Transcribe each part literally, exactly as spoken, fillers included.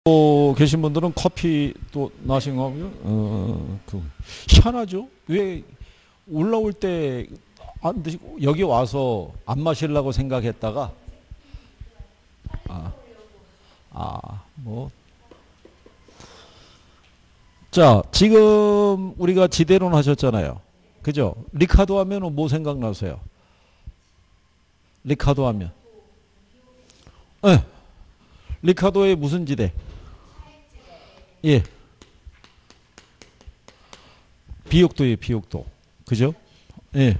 또 계신 분들은 커피 또 나신 거고요. 어, 그 희한하죠? 왜 올라올 때 안 드시고 여기 와서 안 마시려고 생각했다가 아, 아, 뭐. 자, 지금 우리가 지대론 하셨잖아요. 그죠? 리카도 하면 뭐 생각나세요? 리카도 하면. 네. 리카도의 무슨 지대? 예. 비옥도예요, 비옥도. 그죠? 예.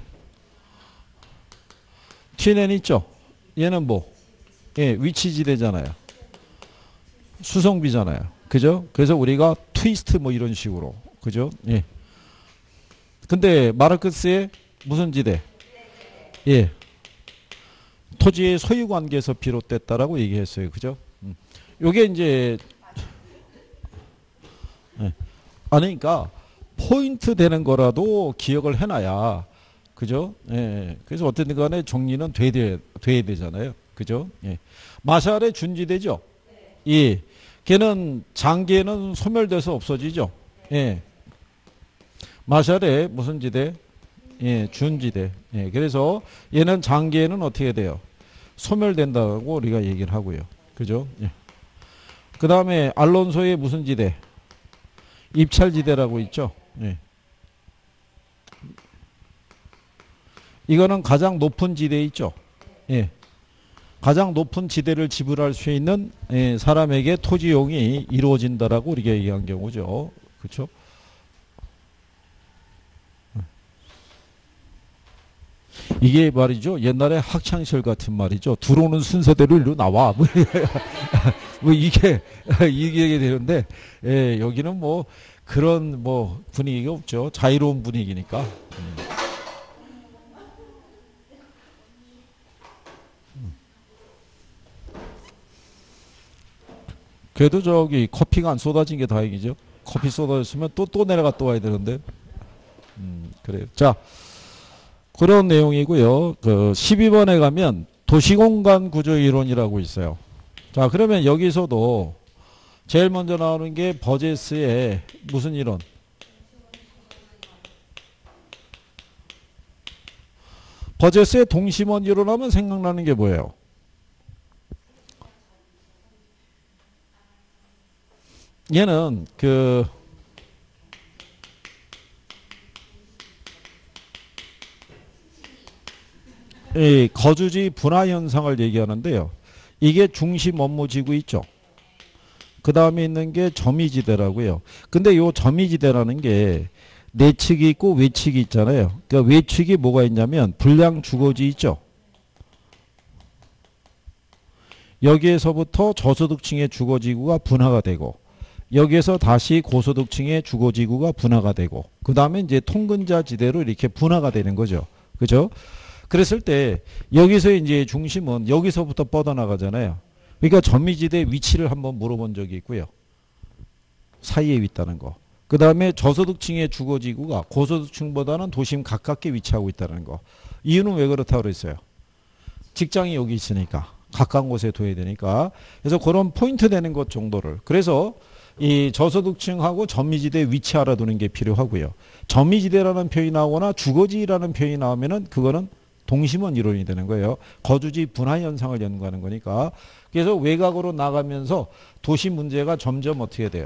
티엔엔 있죠? 얘는 뭐? 예, 위치지대잖아요. 수성비잖아요. 그죠? 그래서 우리가 트위스트 뭐 이런 식으로. 그죠? 예. 근데 마르크스의 무슨 지대? 예. 토지의 소유 관계에서 비롯됐다라고 얘기했어요. 그죠? 음. 요게 이제, 예. 아니, 그러니까, 포인트 되는 거라도 기억을 해놔야, 그죠? 예. 그래서 어쨌든 간에 정리는 돼야, 돼야 되잖아요. 그죠? 예. 마샬의 준지대죠? 예. 걔는 장기에는 소멸돼서 없어지죠? 예. 마샬의 무슨 지대? 예, 준지대. 예. 그래서 얘는 장기에는 어떻게 돼요? 소멸된다고 우리가 얘기를 하고요. 그죠? 예. 그 다음에 알론소의 무슨 지대? 입찰지대라고 있죠? 예. 이거는 가장 높은 지대 있죠? 예. 가장 높은 지대를 지불할 수 있는 예, 사람에게 토지용이 이루어진다라고 우리가 얘기한 경우죠. 그렇죠? 이게 말이죠. 옛날에 학창시절 같은 말이죠. 들어오는 순서대로 이리로 나와. 뭐, 뭐 이게 이게 되는데 예, 여기는 뭐 그런 뭐 분위기가 없죠. 자유로운 분위기니까. 음. 그래도 저기 커피가 안 쏟아진 게 다행이죠. 커피 쏟아졌으면 또 또 내려가 또 와야 되는데. 음, 그래요. 자. 그런 내용이고요. 그 십이 번에 가면 도시공간 구조 이론이라고 있어요. 자, 그러면 여기서도 제일 먼저 나오는 게 버제스의 무슨 이론? 버제스의 동심원 이론 하면 생각나는 게 뭐예요? 얘는 그 이 거주지 분화 현상을 얘기하는데요. 이게 중심 업무지구 있죠. 그 다음에 있는 게 점이지대라고요. 근데 요 점이지대라는 게 내측이 있고 외측이 있잖아요. 그러니까 외측이 뭐가 있냐면 불량 주거지 있죠. 여기에서부터 저소득층의 주거지구가 분화가 되고 여기에서 다시 고소득층의 주거지구가 분화가 되고 그 다음에 이제 통근자 지대로 이렇게 분화가 되는 거죠. 그죠? 그랬을 때 여기서 이제 중심은 여기서부터 뻗어나가잖아요. 그러니까 점미지대 위치를 한번 물어본 적이 있고요. 사이에 있다는 거. 그 다음에 저소득층의 주거지구가 고소득층보다는 도심 가깝게 위치하고 있다는 거. 이유는 왜 그렇다고 그랬어요? 직장이 여기 있으니까. 가까운 곳에 둬야 되니까. 그래서 그런 포인트 되는 것 정도를. 그래서 이 저소득층하고 점미지대 위치 알아두는 게 필요하고요. 점미지대라는 표현이 나오거나 주거지라는 표현이 나오면은 그거는 동심원 이론이 되는 거예요. 거주지 분화 현상을 연구하는 거니까. 그래서 외곽으로 나가면서 도시 문제가 점점 어떻게 돼요?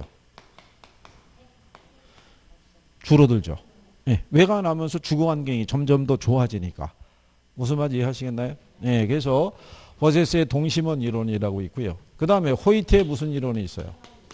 줄어들죠. 네, 외곽 나면서 주거 환경이 점점 더 좋아지니까. 무슨 말인지 이해하시겠나요? 네, 그래서 버제스의 동심원 이론이라고 있고요. 그 다음에 호이트의 무슨 이론이 있어요?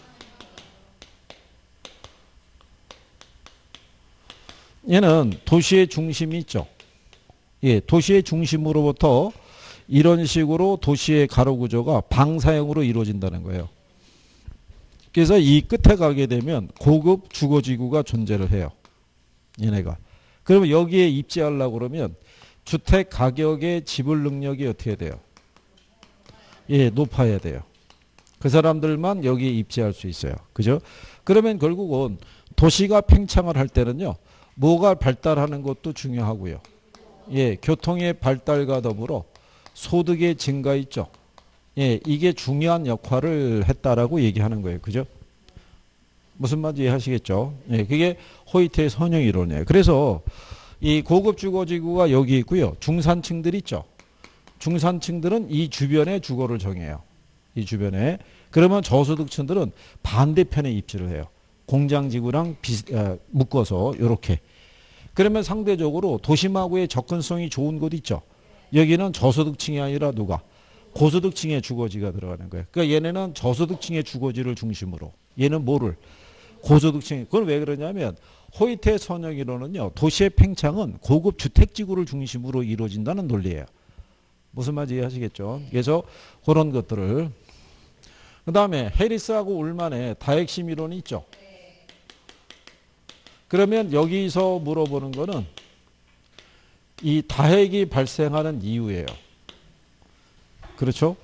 얘는 도시의 중심이 있죠. 예, 도시의 중심으로부터 이런 식으로 도시의 가로 구조가 방사형으로 이루어진다는 거예요. 그래서 이 끝에 가게 되면 고급 주거지구가 존재를 해요. 얘네가. 그러면 여기에 입지하려고 그러면 주택 가격의 지불 능력이 어떻게 돼요? 예, 높아야 돼요. 그 사람들만 여기에 입지할 수 있어요. 그죠? 그러면 결국은 도시가 팽창을 할 때는요. 뭐가 발달하는 것도 중요하고요. 예, 교통의 발달과 더불어 소득의 증가 있죠. 예, 이게 중요한 역할을 했다라고 얘기하는 거예요. 그죠? 무슨 말인지 이해하시겠죠? 예, 그게 호이트의 선형 이론이에요. 그래서 이 고급 주거지구가 여기 있고요. 중산층들 있죠. 중산층들은 이 주변에 주거를 정해요. 이 주변에. 그러면 저소득층들은 반대편에 입지를 해요. 공장지구랑 비, 어, 묶어서 이렇게. 그러면 상대적으로 도심하고의 접근성이 좋은 곳 있죠. 여기는 저소득층이 아니라 누가? 고소득층의 주거지가 들어가는 거예요. 그러니까 얘네는 저소득층의 주거지를 중심으로. 얘는 뭐를? 고소득층. 그건 왜 그러냐면 호이트의 선형 이론은요. 도시의 팽창은 고급 주택지구를 중심으로 이루어진다는 논리예요. 무슨 말인지 이해하시겠죠? 그래서 그런 것들을. 그 다음에 해리스하고 울만의 다핵심 이론이 있죠. 그러면 여기서 물어보는 거는 이 다핵이 발생하는 이유예요. 그렇죠?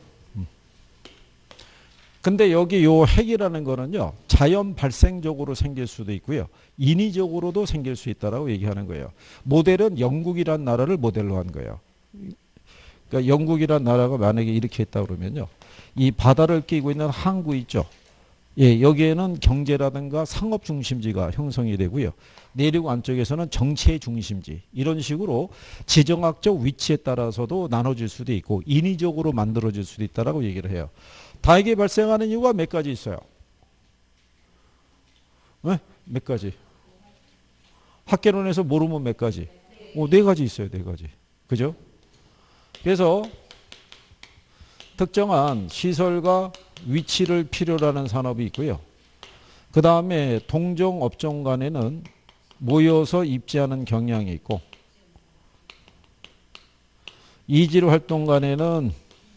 근데 여기 요 핵이라는 거는요. 자연 발생적으로 생길 수도 있고요. 인위적으로도 생길 수 있다라고 얘기하는 거예요. 모델은 영국이란 나라를 모델로 한 거예요. 그러니까 영국이란 나라가 만약에 이렇게 했다 그러면요. 이 바다를 끼고 있는 항구 있죠. 예, 여기에는 경제라든가 상업 중심지가 형성이 되고요. 내륙 안쪽에서는 정치의 중심지. 이런 식으로 지정학적 위치에 따라서도 나눠질 수도 있고 인위적으로 만들어질 수도 있다라고 얘기를 해요. 다액이 발생하는 이유가 몇 가지 있어요. 네? 몇 가지? 학계론에서 모르면 몇 가지? 오, 네 가지 있어요. 네 가지. 그죠? 그래서 특정한 시설과 위치를 필요로 하는 산업이 있고요. 그 다음에 동종 업종 간에는 모여서 입지하는 경향이 있고 이질 활동 간에는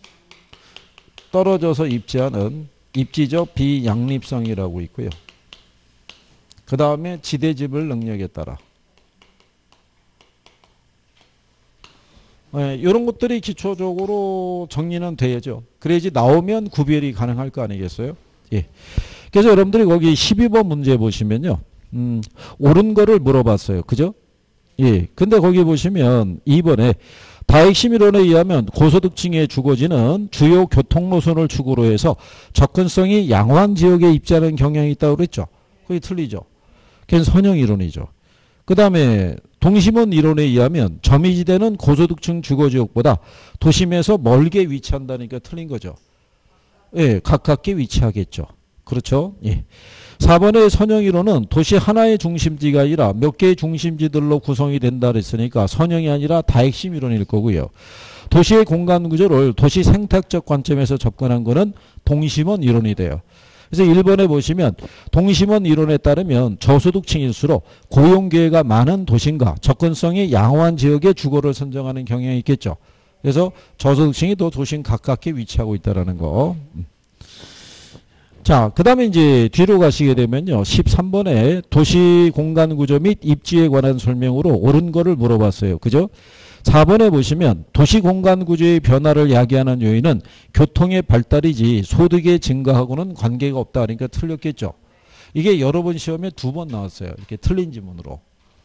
떨어져서 입지하는 입지적 비양립성이라고 있고요. 그 다음에 지대지불 능력에 따라 네, 이런 것들이 기초적으로 정리는 돼야죠. 그래야지 나오면 구별이 가능할 거 아니겠어요? 예. 그래서 여러분들이 거기 십이 번 문제 보시면요. 음, 옳은 거를 물어봤어요. 그죠? 예. 근데 거기 보시면 이 번에 다핵심 이론에 의하면 고소득층의 주거지는 주요 교통노선을 축으로 해서 접근성이 양호한 지역에 입지하는 경향이 있다고 그랬죠. 그게 틀리죠. 그게 선형 이론이죠. 그 다음에 동심원 이론에 의하면 점이지대는 고소득층 주거지역보다 도심에서 멀게 위치한다니까 틀린 거죠. 예, 가깝게 위치하겠죠. 그렇죠? 예. 사 번의 선형 이론은 도시 하나의 중심지가 아니라 몇 개의 중심지들로 구성이 된다 그랬으니까 선형이 아니라 다핵심 이론일 거고요. 도시의 공간 구조를 도시 생태적 관점에서 접근한 거는 동심원 이론이 돼요. 그래서 일 번에 보시면 동심원 이론에 따르면 저소득층일수록 고용기회가 많은 도심과 접근성이 양호한 지역의 주거를 선정하는 경향이 있겠죠. 그래서 저소득층이 더 도심 가깝게 위치하고 있다는 거. 자, 그 다음에 이제 뒤로 가시게 되면요. 십삼 번에 도시 공간 구조 및 입지에 관한 설명으로 옳은 거를 물어봤어요. 그죠? 사 번에 보시면 도시 공간 구조의 변화를 야기하는 요인은 교통의 발달이지 소득의 증가하고는 관계가 없다. 그러니까 틀렸겠죠. 이게 여러 번 시험에 두 번 나왔어요. 이렇게 틀린 지문으로.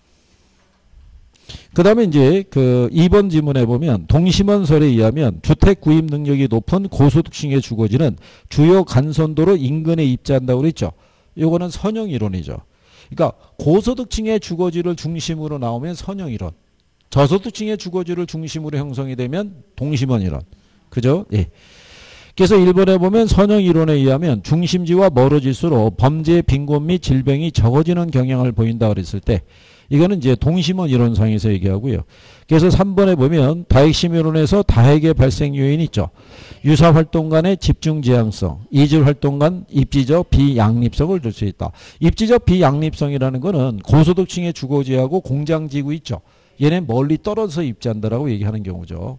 그 다음에 이제 그 이 번 지문에 보면 동심원설에 의하면 주택 구입 능력이 높은 고소득층의 주거지는 주요 간선도로 인근에 입지한다고 그랬죠. 이거는 선형 이론이죠. 그러니까 고소득층의 주거지를 중심으로 나오면 선형 이론. 저소득층의 주거지를 중심으로 형성이 되면 동심원 이론. 그죠? 예. 그래서 일 번에 보면 선형 이론에 의하면 중심지와 멀어질수록 범죄, 빈곤 및 질병이 적어지는 경향을 보인다 그랬을 때 이거는 이제 동심원 이론상에서 얘기하고요. 그래서 삼 번에 보면 다핵심 이론에서 다핵의 발생 요인이 있죠. 유사 활동 간의 집중 지향성, 이질 활동 간 입지적 비양립성을 들 수 있다. 입지적 비양립성이라는 거는 고소득층의 주거지하고 공장지구 있죠. 얘네 멀리 떨어져서 입지한다라고 얘기하는 경우죠.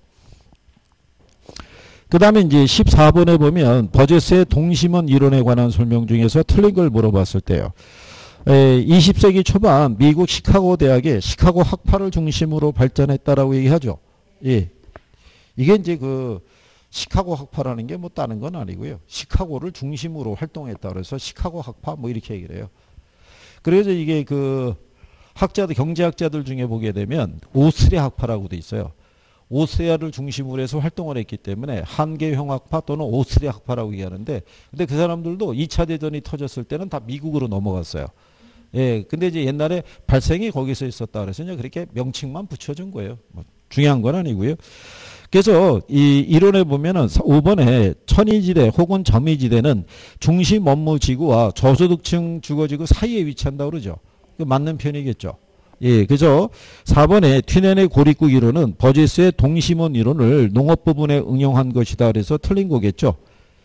그 다음에 이제 십사 번에 보면 버제스의 동심원 이론에 관한 설명 중에서 틀린 걸 물어봤을 때요. 에, 이십 세기 초반 미국 시카고 대학의 시카고 학파를 중심으로 발전했다라고 얘기하죠. 예. 이게 이제 그 시카고 학파라는 게 뭐 다른 건 아니고요. 시카고를 중심으로 활동했다 그래서 시카고 학파 뭐 이렇게 얘기를 해요. 그래서 이게 그 학자들, 경제학자들 중에 보게 되면 오스트리아 학파라고도 있어요. 오스트리아를 중심으로 해서 활동을 했기 때문에 한계형학파 또는 오스트리아학파라고 얘기하는데, 근데 그 사람들도 이 차 대전이 터졌을 때는 다 미국으로 넘어갔어요. 예, 근데 이제 옛날에 발생이 거기서 있었다 그래서 이제 그렇게 명칭만 붙여준 거예요. 뭐 중요한 건 아니고요. 그래서 이 이론에 보면은 오 번에 천이지대 혹은 점이지대는 중심 업무 지구와 저소득층 주거지구 사이에 위치한다고 그러죠. 그 맞는 편이겠죠. 예, 그죠? 사 번에 튀넨의 고립국 이론은 버제스의 동심원 이론을 농업 부분에 응용한 것이다 그래서 틀린 거겠죠.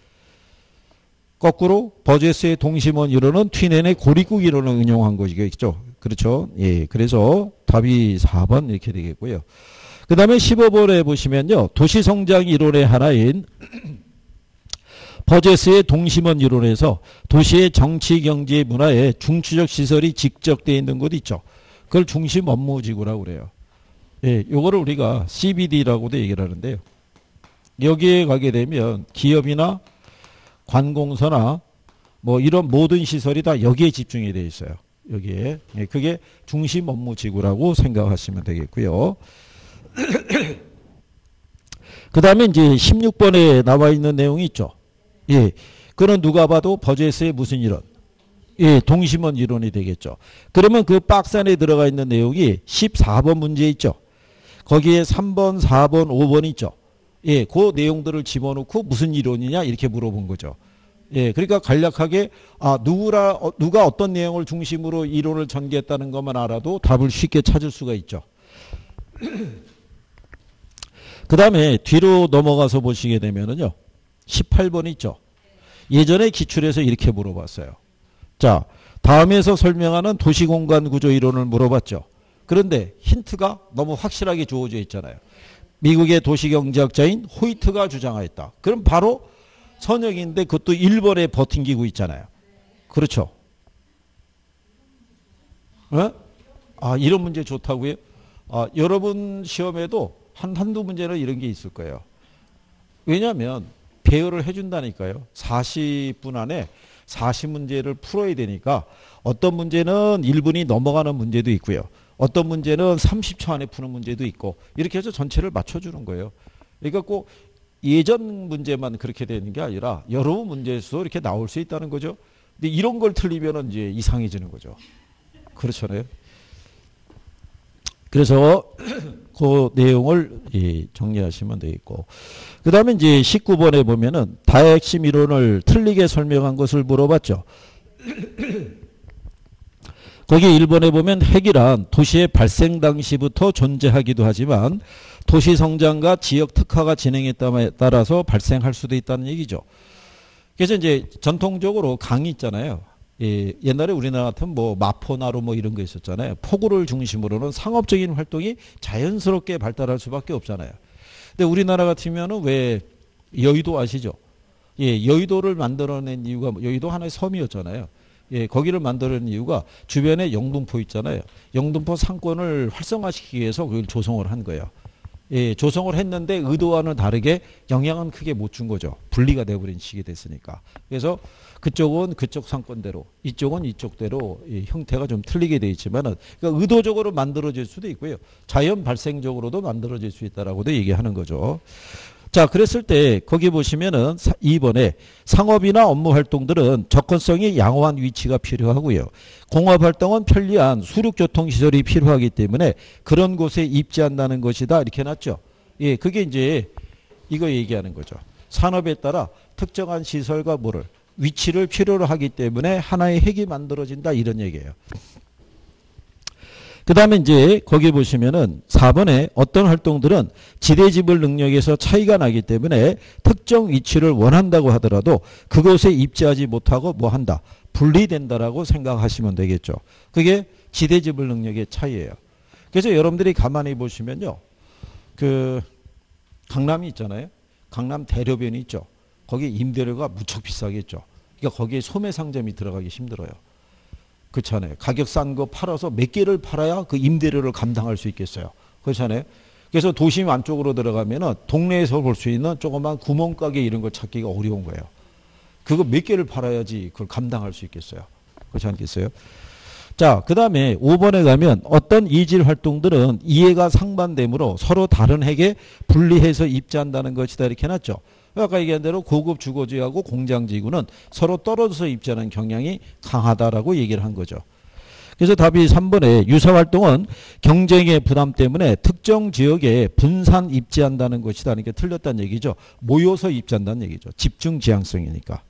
거꾸로 버제스의 동심원 이론은 튀넨의 고립국 이론을 응용한 것이겠죠. 그렇죠. 예, 그래서 답이 사 번 이렇게 되겠고요. 그 다음에 십오 번에 보시면요. 도시성장 이론의 하나인 버제스의 동심원 이론에서 도시의 정치, 경제, 문화에 중추적 시설이 직접되어 있는 곳 있죠. 그걸 중심 업무지구라고 그래요. 예, 요거를 우리가 씨비디라고도 얘기를 하는데요. 여기에 가게 되면 기업이나 관공서나 뭐 이런 모든 시설이 다 여기에 집중이 되어 있어요. 여기에. 예, 그게 중심 업무지구라고 생각하시면 되겠고요. 그 다음에 이제 십육 번에 나와 있는 내용이 있죠. 예. 그는 누가 봐도 버제스의 무슨 이론? 예, 동심원 이론이 되겠죠. 그러면 그 박스 안에 들어가 있는 내용이 십사 번 문제 있죠. 거기에 삼 번, 사 번, 오 번 있죠. 예, 그 내용들을 집어넣고 무슨 이론이냐 이렇게 물어본 거죠. 예, 그러니까 간략하게 아 누구라 어, 누가 어떤 내용을 중심으로 이론을 전개했다는 것만 알아도 답을 쉽게 찾을 수가 있죠. 그 다음에 뒤로 넘어가서 보시게 되면은요. 십팔 번 있죠. 예전에 기출에서 이렇게 물어봤어요. 자, 다음에서 설명하는 도시공간 구조 이론을 물어봤죠. 그런데 힌트가 너무 확실하게 주어져 있잖아요. 미국의 도시경제학자인 호이트가 주장하였다. 그럼 바로 선역인데 그것도 일 번에 버팅기고 있잖아요. 그렇죠. 어? 아, 이런 문제 좋다고요? 아, 여러분 시험에도 한, 한두 문제는 이런 게 있을 거예요. 왜냐하면 배열을 해준다니까요. 사십 분 안에 사십 문제를 풀어야 되니까 어떤 문제는 일 분이 넘어가는 문제도 있고요. 어떤 문제는 삼십 초 안에 푸는 문제도 있고 이렇게 해서 전체를 맞춰주는 거예요. 그러니까 꼭 예전 문제만 그렇게 되는 게 아니라 여러 문제에서 이렇게 나올 수 있다는 거죠. 근데 이런 걸 틀리면 이제 이상해지는 거죠. 그렇잖아요. 그래서 그 내용을 예, 정리하시면 되겠고. 그 다음에 이제 십구 번에 보면은 다핵심 이론을 틀리게 설명한 것을 물어봤죠. 거기 일 번에 보면 핵이란 도시의 발생 당시부터 존재하기도 하지만 도시 성장과 지역 특화가 진행했다에 따라서 발생할 수도 있다는 얘기죠. 그래서 이제 전통적으로 강이 있잖아요. 예, 옛날에 우리나라 같은 뭐 마포나루 뭐 이런 거 있었잖아요. 포구를 중심으로는 상업적인 활동이 자연스럽게 발달할 수밖에 없잖아요. 근데 우리나라 같으면은 왜 여의도 아시죠? 예, 여의도를 만들어낸 이유가 여의도 하나의 섬이었잖아요. 예, 거기를 만들어낸 이유가 주변에 영등포 있잖아요. 영등포 상권을 활성화시키기 위해서 그걸 조성을 한 거예요. 예, 조성을 했는데 의도와는 다르게 영향은 크게 못 준 거죠. 분리가 돼버린 시기 됐으니까. 그래서 그쪽은 그쪽 상권대로, 이쪽은 이쪽대로 이 형태가 좀 틀리게 돼 있지만은 그러니까 의도적으로 만들어질 수도 있고요. 자연 발생적으로도 만들어질 수 있다라고도 얘기하는 거죠. 자, 그랬을 때 거기 보시면은 이 번에 상업이나 업무 활동들은 접근성이 양호한 위치가 필요하고요. 공업 활동은 편리한 수륙교통시설이 필요하기 때문에 그런 곳에 입지한다는 것이다. 이렇게 놨죠. 예, 그게 이제 이거 얘기하는 거죠. 산업에 따라 특정한 시설과 뭐를 위치를 필요로 하기 때문에 하나의 핵이 만들어진다. 이런 얘기예요. 그 다음에 이제 거기 보시면은 사 번에 어떤 활동들은 지대지불 능력에서 차이가 나기 때문에 특정 위치를 원한다고 하더라도 그곳에 입지하지 못하고 뭐 한다. 분리된다라고 생각하시면 되겠죠. 그게 지대지불 능력의 차이예요. 그래서 여러분들이 가만히 보시면요. 그 강남이 있잖아요. 강남 대로변이 있죠. 거기 임대료가 무척 비싸겠죠. 그러니까 거기에 소매상점이 들어가기 힘들어요. 그렇잖아요. 가격 싼 거 팔아서 몇 개를 팔아야 그 임대료를 감당할 수 있겠어요. 그렇잖아요. 그래서 도심 안쪽으로 들어가면은 동네에서 볼 수 있는 조그만 구멍가게 이런 걸 찾기가 어려운 거예요. 그거 몇 개를 팔아야지 그걸 감당할 수 있겠어요. 그렇지 않겠어요? 자, 그 다음에 오 번에 가면 어떤 이질 활동들은 이해가 상반되므로 서로 다른 핵에 분리해서 입지한다는 것이다. 이렇게 해놨죠. 아까 얘기한 대로 고급 주거지하고 공장지구는 서로 떨어져서 입지하는 경향이 강하다라고 얘기를 한 거죠. 그래서 답이 삼 번에 유사활동은 경쟁의 부담 때문에 특정 지역에 분산 입지한다는 것이다. 그러니까 틀렸다는 얘기죠. 모여서 입지한다는 얘기죠. 집중 지향성이니까.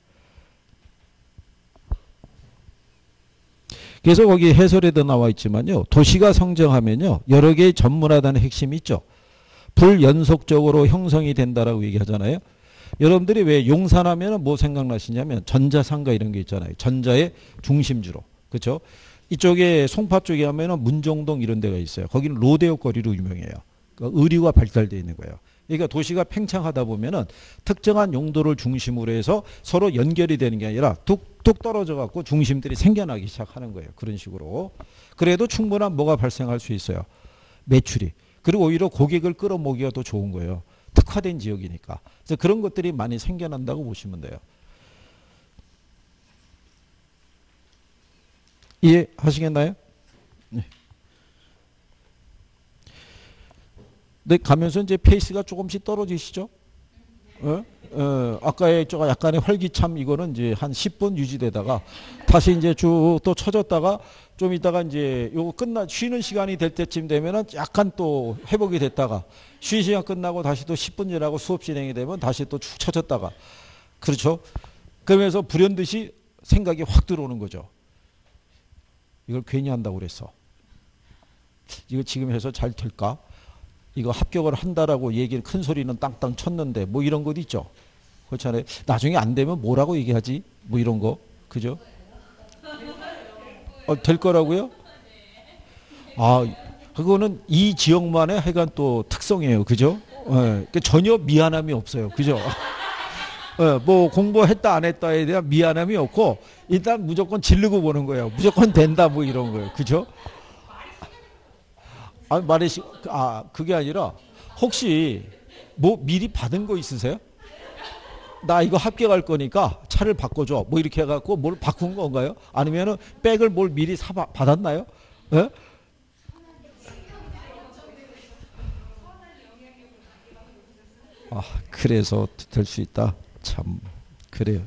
그래서 거기 해설에도 나와 있지만요. 도시가 성장하면요. 여러 개의 전문화되는 핵심이 있죠. 불연속적으로 형성이 된다라고 얘기하잖아요. 여러분들이 왜 용산하면 뭐 생각나시냐면 전자상가 이런 게 있잖아요. 전자의 중심지로. 그렇죠? 이쪽에 송파 쪽에 하면은 문정동 이런 데가 있어요. 거기는 로데오 거리로 유명해요. 그러니까 의류가 발달되어 있는 거예요. 그러니까 도시가 팽창하다 보면은 특정한 용도를 중심으로 해서 서로 연결이 되는 게 아니라 뚝뚝 떨어져 갖고 중심들이 생겨나기 시작하는 거예요. 그런 식으로. 그래도 충분한 뭐가 발생할 수 있어요. 매출이. 그리고 오히려 고객을 끌어모기가 더 좋은 거예요. 특화된 지역이니까. 그래서 그런 것들이 많이 생겨난다고 보시면 돼요. 이해하시겠나요? 네. 근데 가면서 이제 페이스가 조금씩 떨어지시죠? 어? 어, 아까의 저 약간의 활기참 이거는 이제 한 십 분 유지되다가 다시 이제 쭉 또 쳐졌다가 좀 있다가 이제 요거 끝나 쉬는 시간이 될 때쯤 되면은 약간 또 회복이 됐다가 쉬는 시간 끝나고 다시 또 십 분 지나고 수업 진행이 되면 다시 또 축 쳐졌다가 그렇죠? 그러면서 불현듯이 생각이 확 들어오는 거죠. 이걸 괜히 한다고 그랬어. 이거 지금 해서 잘 될까? 이거 합격을 한다라고 얘기를 큰 소리는 땅땅 쳤는데 뭐 이런 것 있죠. 그렇잖아요. 나중에 안 되면 뭐라고 얘기하지? 뭐 이런 거. 그죠? 어, 될 거라고요? 아, 그거는 이 지역만의 하여간 또 특성이에요. 그죠? 예, 전혀 미안함이 없어요. 그죠? 예, 뭐 공부했다 안 했다에 대한 미안함이 없고 일단 무조건 지르고 보는 거예요. 무조건 된다 뭐 이런 거예요. 그죠? 아, 말이 아 그게 아니라 혹시 뭐 미리 받은 거 있으세요? 나 이거 합격할 거니까 차를 바꿔줘. 뭐 이렇게 해갖고 뭘 바꾼 건가요? 아니면은 백을 뭘 미리 사 받았나요? 예? 아 그래서 될 수 있다. 참 그래요.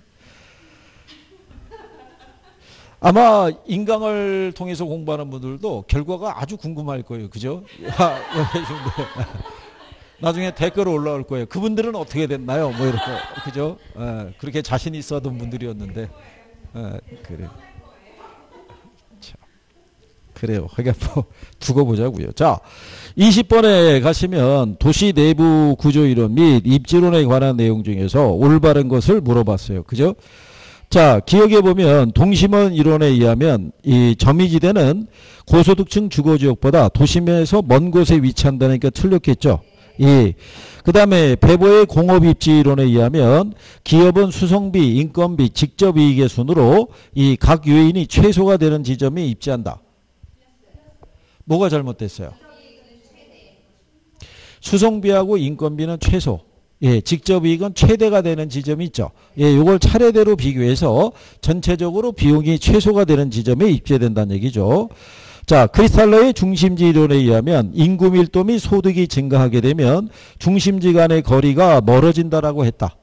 아마 인강을 통해서 공부하는 분들도 결과가 아주 궁금할 거예요. 그죠? 나중에 댓글 올라올 거예요. 그분들은 어떻게 됐나요? 뭐 이렇게. 그죠? 에, 그렇게 자신 있었던 분들이었는데. 에, 그래요. 자, 그래요. 그러니까 뭐 두고 보자고요. 자, 이십 번에 가시면 도시 내부 구조 이론 및 입지론에 관한 내용 중에서 올바른 것을 물어봤어요. 그죠? 자, 기억해 보면 동심원 이론에 의하면 이 점이지대는 고소득층 주거지역보다 도심에서 먼 곳에 위치한다니까 틀렸겠죠. 이 그다음에 배보의 공업입지 이론에 의하면 기업은 수송비, 인건비, 직접 이익의 순으로 이 각 요인이 최소가 되는 지점에 입지한다. 뭐가 잘못됐어요? 수송비하고 인건비는 최소. 예, 직접 이익은 최대가 되는 지점이 있죠. 예, 요걸 차례대로 비교해서 전체적으로 비용이 최소가 되는 지점에 입지된다는 얘기죠. 자, 크리스탈러의 중심지 이론에 의하면 인구 밀도 및 소득이 증가하게 되면 중심지 간의 거리가 멀어진다라고 했다.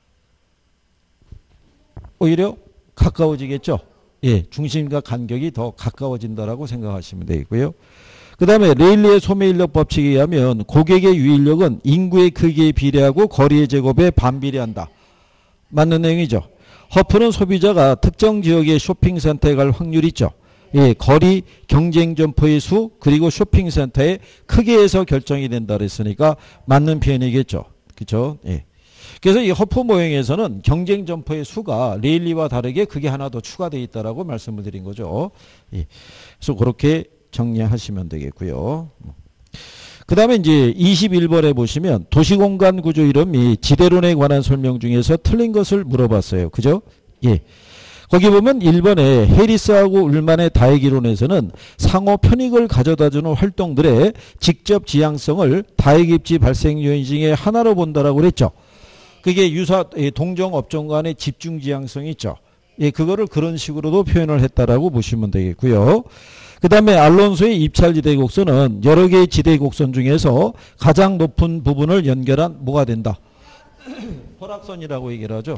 오히려 가까워지겠죠. 예, 중심과 간격이 더 가까워진다라고 생각하시면 되고요. 그 다음에 레일리의 소매인력 법칙에 의하면 고객의 유인력은 인구의 크기에 비례하고 거리의 제곱에 반비례한다. 맞는 내용이죠. 허프는 소비자가 특정 지역의 쇼핑센터에 갈 확률이 있죠. 예, 거리, 경쟁 점포의 수, 그리고 쇼핑센터의 크기에서 결정이 된다 그랬으니까 맞는 표현이겠죠. 그렇죠? 예. 그래서 이 허프 모형에서는 경쟁 점포의 수가 레일리와 다르게 그게 하나 더 추가되어 있다라고 말씀을 드린 거죠. 예. 그래서 그렇게 정리하시면 되겠고요. 그 다음에 이제 이십일 번에 보시면 도시공간 구조 이론 및 지대론에 관한 설명 중에서 틀린 것을 물어봤어요. 그죠? 예. 거기 보면 일 번에 해리스하고 울만의 다액이론에서는 상호 편익을 가져다주는 활동들의 직접 지향성을 다액입지 발생 요인 중에 하나로 본다라고 그랬죠. 그게 유사 동종 업종 간의 집중 지향성이 있죠. 예, 그거를 그런 식으로도 표현을 했다라고 보시면 되겠고요. 그 다음에 알론소의 입찰지대 곡선은 여러 개의 지대 곡선 중에서 가장 높은 부분을 연결한 뭐가 된다? 허락선이라고 얘기를 하죠.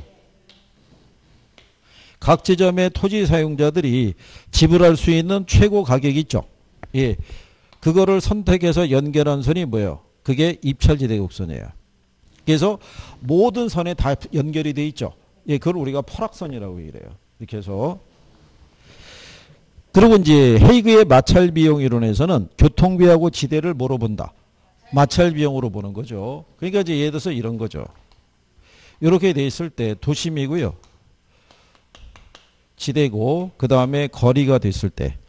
각 지점의 토지 사용자들이 지불할 수 있는 최고 가격이 있죠. 예, 그거를 선택해서 연결한 선이 뭐예요? 그게 입찰지대 곡선이에요. 그래서 모든 선에 다 연결이 돼 있죠. 예, 그걸 우리가 포락선이라고 얘기를 해요. 이렇게 해서. 그리고 이제 헤이그의 마찰 비용 이론에서는 교통비하고 지대를 뭐로 본다? 마찰 비용으로 보는 거죠. 그러니까 이제 예를 들어서 이런 거죠. 이렇게 돼 있을 때 도심이고요. 지대고 그 다음에 거리가 됐을 때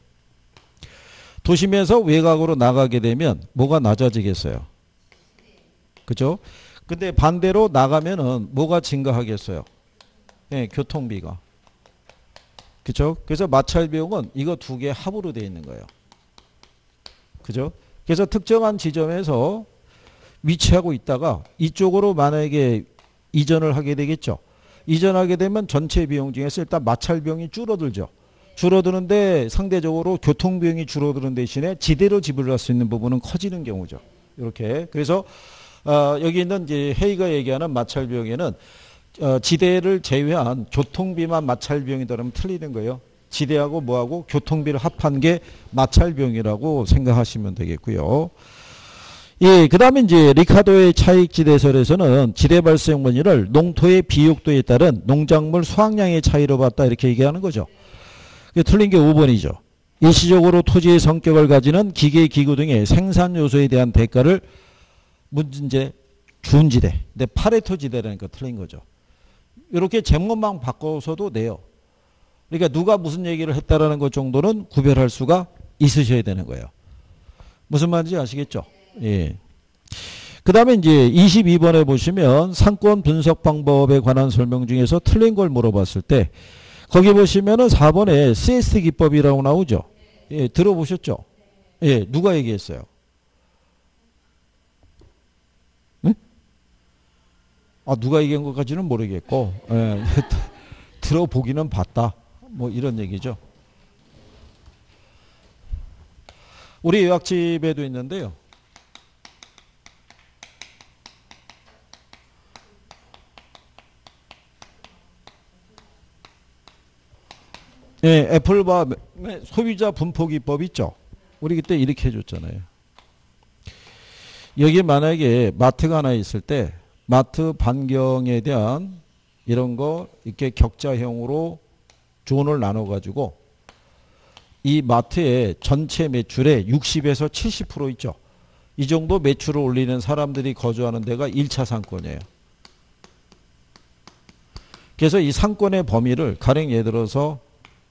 도심에서 외곽으로 나가게 되면 뭐가 낮아지겠어요? 그죠? 근데 반대로 나가면은 뭐가 증가하겠어요? 예, 교통비가. 그죠? 그래서 마찰 비용은 이거 두 개 합으로 되어 있는 거예요. 그죠? 그래서 특정한 지점에서 위치하고 있다가 이쪽으로 만약에 이전을 하게 되겠죠. 이전하게 되면 전체 비용 중에서 일단 마찰 비용이 줄어들죠. 줄어드는데 상대적으로 교통 비용이 줄어드는 대신에 지대로 지불할 수 있는 부분은 커지는 경우죠. 이렇게. 그래서 어, 여기 있는 이제 헤이가 얘기하는 마찰 비용에는 어, 지대를 제외한 교통비만 마찰 비용이더라면 틀리는 거예요. 지대하고 뭐하고 교통비를 합한 게 마찰 비용이라고 생각하시면 되겠고요. 예, 그 다음에 이제 리카도의 차익지대설에서는 지대 발생 원인을 농토의 비육도에 따른 농작물 수확량의 차이로 봤다 이렇게 얘기하는 거죠. 틀린 게 오 번이죠. 일시적으로 토지의 성격을 가지는 기계, 기구 등의 생산 요소에 대한 대가를 문제 준 지대. 근데 파레토 지대라니까 틀린 거죠. 이렇게 제목만 바꿔서도 돼요. 그러니까 누가 무슨 얘기를 했다라는 것 정도는 구별할 수가 있으셔야 되는 거예요. 무슨 말인지 아시겠죠? 예. 그 다음에 이제 이십이 번에 보시면 상권 분석 방법에 관한 설명 중에서 틀린 걸 물어봤을 때 거기 보시면은 사 번에 씨에스티 기법이라고 나오죠. 예, 들어보셨죠? 예, 누가 얘기했어요? 네? 아, 누가 얘기한 것까지는 모르겠고, 예, 들어보기는 봤다. 뭐 이런 얘기죠. 우리 요약집에도 있는데요. 예, 애플바 소비자 분포기법 있죠. 우리 그때 이렇게 해줬잖아요. 여기 만약에 마트가 하나 있을 때 마트 반경에 대한 이런 거 이렇게 격자형으로 존을 나눠 가지고 이 마트의 전체 매출의 육십에서 칠십 퍼센트 있죠. 이 정도 매출을 올리는 사람들이 거주하는 데가 일 차 상권이에요. 그래서 이 상권의 범위를 가령 예를 들어서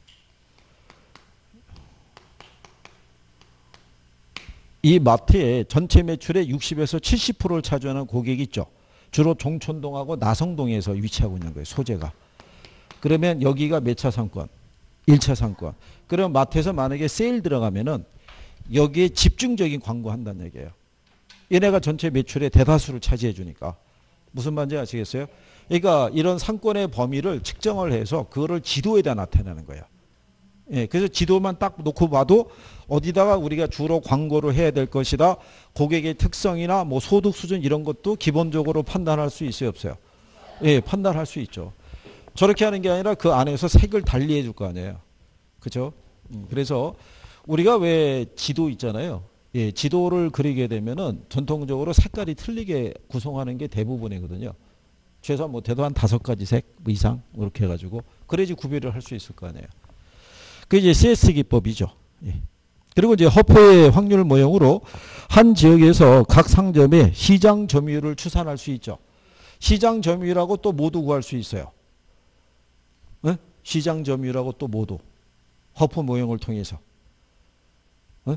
이 마트의 전체 매출의 육십에서 칠십 퍼센트를 차지하는 고객이 있죠. 주로 종촌동하고 나성동에서 위치하고 있는 거예요. 소재가. 그러면 여기가 몇 차 상권? 일 차 상권. 그럼 마트에서 만약에 세일 들어가면은 여기에 집중적인 광고 한다는 얘기예요. 얘네가 전체 매출의 대다수를 차지해 주니까. 무슨 말인지 아시겠어요? 그러니까 이런 상권의 범위를 측정을 해서 그거를 지도에다 나타내는 거예요. 예, 그래서 지도만 딱 놓고 봐도 어디다가 우리가 주로 광고를 해야 될 것이다. 고객의 특성이나 뭐 소득 수준 이런 것도 기본적으로 판단할 수 있어요, 없어요? 예, 판단할 수 있죠. 저렇게 하는 게 아니라 그 안에서 색을 달리 해줄 거 아니에요. 그죠? 음, 그래서 우리가 왜 지도 있잖아요. 예, 지도를 그리게 되면은 전통적으로 색깔이 틀리게 구성하는 게 대부분이거든요. 최소한 뭐 대도 한 다섯 가지 색 이상 이렇게 해가지고 그래야지 구별을 할 수 있을 거 아니에요. 그게 이제 씨에스티 기법이죠. 예. 그리고 이제 허포의 확률 모형으로 한 지역에서 각 상점의 시장 점유율을 추산할 수 있죠. 시장 점유율하고 또 모두 구할 수 있어요. 예? 시장 점유율하고 또 모두 허포 모형을 통해서. 예?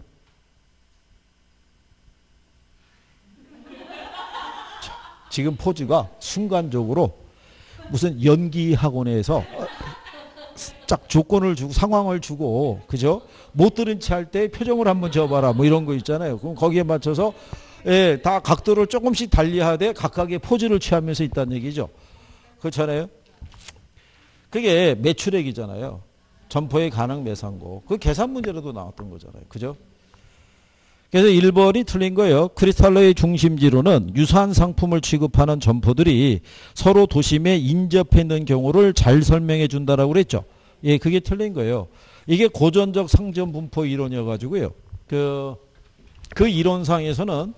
자, 지금 포즈가 순간적으로 무슨 연기 학원에서 딱 조건을 주고 상황을 주고 그죠? 못 들은 채 할 때 표정을 한번 줘봐라 뭐 이런 거 있잖아요. 그럼 거기에 맞춰서 예, 다 각도를 조금씩 달리하되 각각의 포즈를 취하면서 있다는 얘기죠. 그렇잖아요. 그게 매출액이잖아요. 점포의 가능 매상고. 그 계산 문제로도 나왔던 거잖아요. 그죠? 그래서 일 번이 틀린 거예요. 크리스탈로의 중심지로는 유사한 상품을 취급하는 점포들이 서로 도심에 인접해 있는 경우를 잘 설명해 준다라고 그랬죠. 예, 그게 틀린 거예요. 이게 고전적 상점 분포 이론이어 가지고요. 그, 그 이론상에서는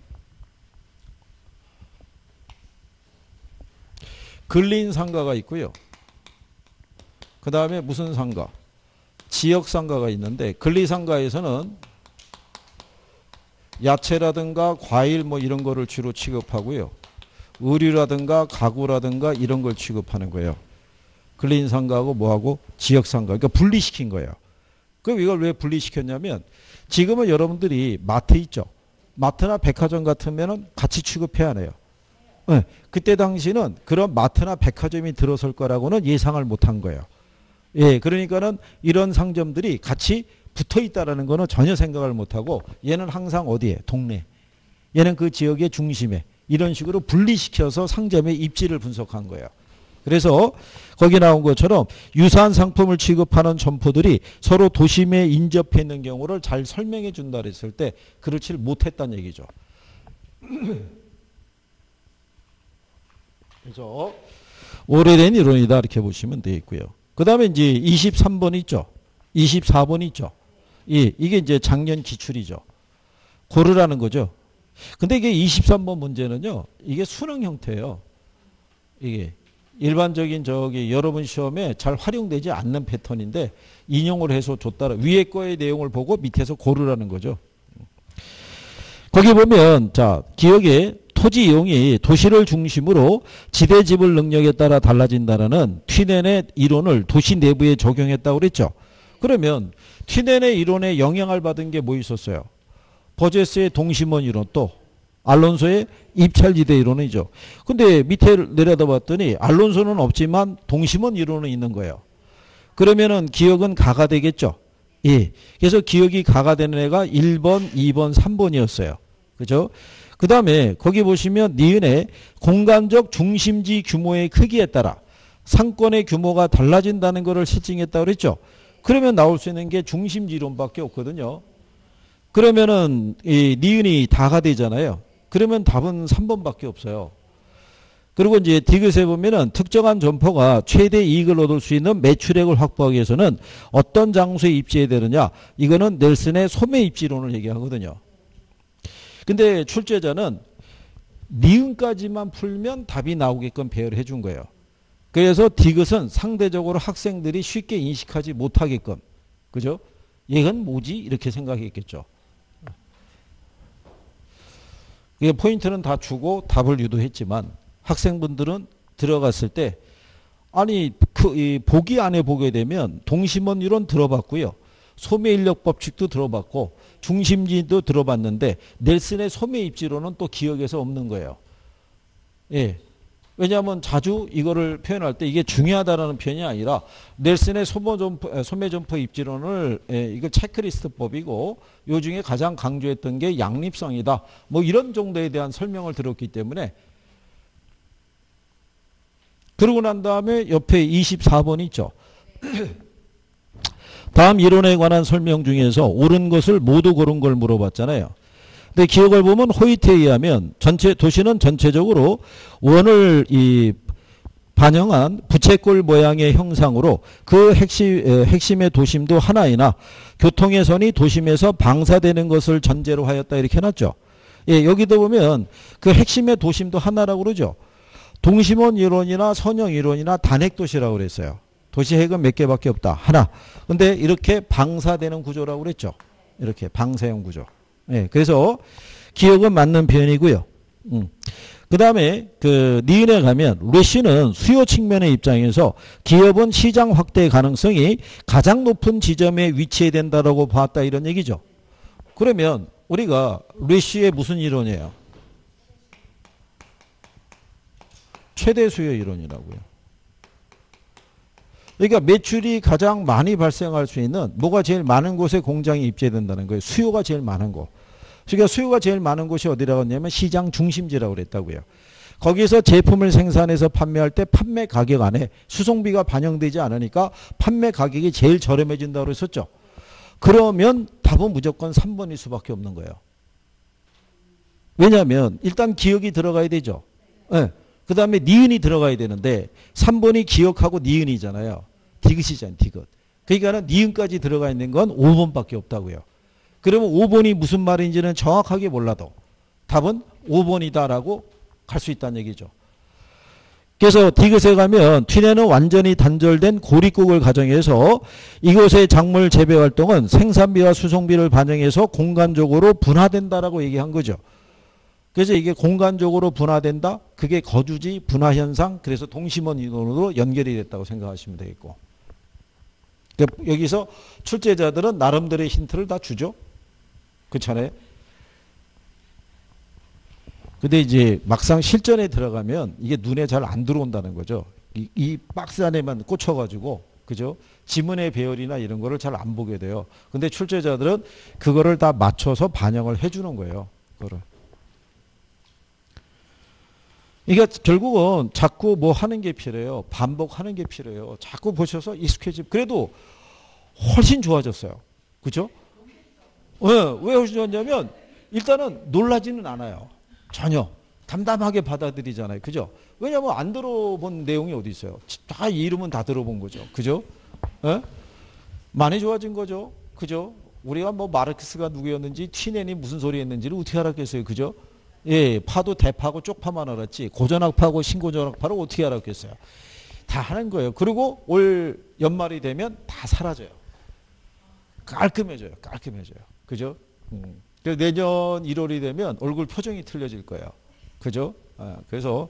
근린 상가가 있고요. 그 다음에 무슨 상가? 지역 상가가 있는데, 근리 상가에서는 야채라든가 과일 뭐 이런 거를 주로 취급하고요. 의류라든가 가구라든가 이런 걸 취급하는 거예요. 근린 상가하고 뭐하고 지역 상가. 그러니까 분리시킨 거예요. 그럼 이걸 왜 분리시켰냐면 지금은 여러분들이 마트 있죠. 마트나 백화점 같으면은 같이 취급해야 해요. 네. 그때 당시는 그런 마트나 백화점이 들어설 거라고는 예상을 못한 거예요. 예, 그러니까는 이런 상점들이 같이 붙어 있다라는 거는 전혀 생각을 못하고 얘는 항상 어디에? 동네. 얘는 그 지역의 중심에 이런 식으로 분리시켜서 상점의 입지를 분석한 거예요. 그래서 거기 나온 것처럼 유사한 상품을 취급하는 점포들이 서로 도심에 인접해 있는 경우를 잘 설명해 준다 그랬을 때 그렇지 못했다는 얘기죠. 그래서 오래된 이론이다 이렇게 보시면 되겠고요. 그 다음에 이제 이십삼 번 있죠. 이십사 번 있죠. 이, 이게 이제 작년 기출이죠. 고르라는 거죠. 근데 이게 이십삼 번 문제는요. 이게 수능 형태예요. 이게 일반적인 저기 여러분 시험에 잘 활용되지 않는 패턴인데 인용을 해서 줬다라 위에 거의 내용을 보고 밑에서 고르라는 거죠. 거기 보면 자 기억에 토지 이용이 도시를 중심으로 지대 지불 능력에 따라 달라진다는 튀넨의 이론을 도시 내부에 적용했다고 그랬죠. 그러면 튀넨의 이론에 영향을 받은 게 뭐 있었어요? 버제스의 동심원 이론 또 알론소의 입찰지대 이론이죠. 근데 밑에 내려다 봤더니 알론소는 없지만 동심원 이론은 있는 거예요. 그러면은 기억은 가가 되겠죠. 예. 그래서 기억이 가가 되는 애가 일 번, 이 번, 삼 번이었어요. 그죠? 그 다음에 거기 보시면 니은의 공간적 중심지 규모의 크기에 따라 상권의 규모가 달라진다는 것을 실증했다고 그랬죠. 그러면 나올 수 있는 게 중심지 이론밖에 없거든요. 그러면은 이 니은이 다가 되잖아요. 그러면 답은 삼 번밖에 없어요. 그리고 이제 디귿에 보면은 특정한 점포가 최대 이익을 얻을 수 있는 매출액을 확보하기 위해서는 어떤 장소에 입지해야 되느냐. 이거는 넬슨의 소매 입지론을 얘기하거든요. 근데 출제자는 니은까지만 풀면 답이 나오게끔 배열을 해준 거예요. 그래서 디귿은 상대적으로 학생들이 쉽게 인식하지 못하게끔. 그죠? 얘는 뭐지? 이렇게 생각했겠죠. 이게 포인트는 다 주고 답을 유도했지만 학생분들은 들어갔을 때 아니 그 이 보기 안에 보게 되면 동심원 이론 들어봤고요. 소매인력 법칙도 들어봤고 중심지도 들어봤는데 넬슨의 소매 입지로는 또 기억에서 없는 거예요. 예. 왜냐하면 자주 이거를 표현할 때 이게 중요하다라는 표현이 아니라 넬슨의 소매점포, 소매점포 입지론을 예, 이거 체크리스트법이고 요 중에 가장 강조했던 게 양립성이다. 뭐 이런 정도에 대한 설명을 들었기 때문에 그러고 난 다음에 옆에 이십사 번 있죠. 다음 이론에 관한 설명 중에서 옳은 것을 모두 고른 걸 물어봤잖아요. 근데 기억을 보면 호이트에 의하면 전체 도시는 전체적으로 원을 이 반영한 부채꼴 모양의 형상으로 그 핵심, 핵심의 도심도 하나이나 교통의 선이 도심에서 방사되는 것을 전제로 하였다 이렇게 해놨죠. 예, 여기도 보면 그 핵심의 도심도 하나라고 그러죠. 동심원 이론이나 선형 이론이나 단핵도시라고 그랬어요. 도시 핵은 몇 개밖에 없다. 하나. 근데 이렇게 방사되는 구조라고 그랬죠. 이렇게 방사형 구조. 예, 그래서 기억은 맞는 표현이고요. 음. 그 다음에 그 니은에 가면 래쉬는 수요 측면의 입장에서 기업은 시장 확대 가능성이 가장 높은 지점에 위치해야 된다라고 봤다 이런 얘기죠. 그러면 우리가 래쉬의 무슨 이론이에요? 최대 수요 이론이라고요. 그러니까 매출이 가장 많이 발생할 수 있는 뭐가 제일 많은 곳에 공장이 입지된다는 거예요. 수요가 제일 많은 곳. 그러니까 수요가 제일 많은 곳이 어디라고 했냐면 시장 중심지라고 그랬다고요. 거기서 제품을 생산해서 판매할 때 판매 가격 안에 수송비가 반영되지 않으니까 판매 가격이 제일 저렴해진다고 그랬었죠. 그러면 답은 무조건 삼 번일 수밖에 없는 거예요. 왜냐하면 일단 기억이 들어가야 되죠. 네. 그 다음에 니은이 들어가야 되는데 삼 번이 기억하고 니은이잖아요. 디귿이잖아요. 디귿. 그러니까 니은까지 들어가 있는 건 오 번밖에 없다고요. 그러면 오 번이 무슨 말인지는 정확하게 몰라도 답은 오 번이다라고 갈 수 있다는 얘기죠. 그래서 디귿에 가면 튀내는 완전히 단절된 고립국을 가정해서 이곳의 작물 재배 활동은 생산비와 수송비를 반영해서 공간적으로 분화된다라고 얘기한 거죠. 그래서 이게 공간적으로 분화된다. 그게 거주지 분화 현상. 그래서 동심원 이론으로 연결이 됐다고 생각하시면 되겠고. 여기서 출제자들은 나름대로의 힌트를 다 주죠. 그렇잖아요. 근데 이제 막상 실전에 들어가면 이게 눈에 잘 안 들어온다는 거죠. 이, 이 박스 안에만 꽂혀가지고, 그죠? 지문의 배열이나 이런 거를 잘 안 보게 돼요. 근데 출제자들은 그거를 다 맞춰서 반영을 해주는 거예요. 그거를. 이게 결국은 자꾸 뭐 하는 게 필요해요. 반복하는 게 필요해요. 자꾸 보셔서 익숙해지. 그래도 훨씬 좋아졌어요. 그죠? 네, 왜 훨씬 좋았냐면 일단은 놀라지는 않아요. 전혀. 담담하게 받아들이잖아요. 그죠? 왜냐하면 안 들어본 내용이 어디 있어요. 다 이름은 다 들어본 거죠. 그죠? 네? 많이 좋아진 거죠. 그죠? 우리가 뭐 마르크스가 누구였는지 튀넨이 무슨 소리 했는지를 어떻게 알았겠어요. 그죠? 예, 파도 대파고 쪽파만 알았지 고전학파고 신고전학파를 어떻게 알았겠어요. 다 하는 거예요. 그리고 올 연말이 되면 다 사라져요. 깔끔해져요. 깔끔해져요. 그죠? 음. 내년 일월이 되면 얼굴 표정이 틀려질 거예요. 그죠? 아, 그래서